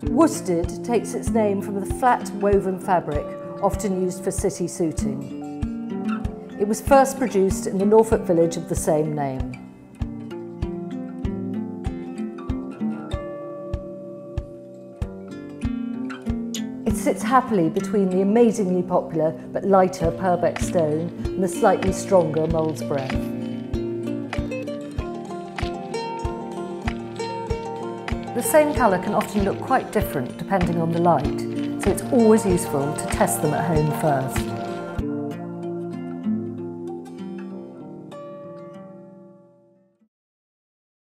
Worsted takes its name from the flat woven fabric often used for city suiting. It was first produced in the Norfolk village of the same name. It sits happily between the amazingly popular but lighter Purbeck Stone and the slightly stronger Mole's Breath. The same colour can often look quite different depending on the light, so it's always useful to test them at home first.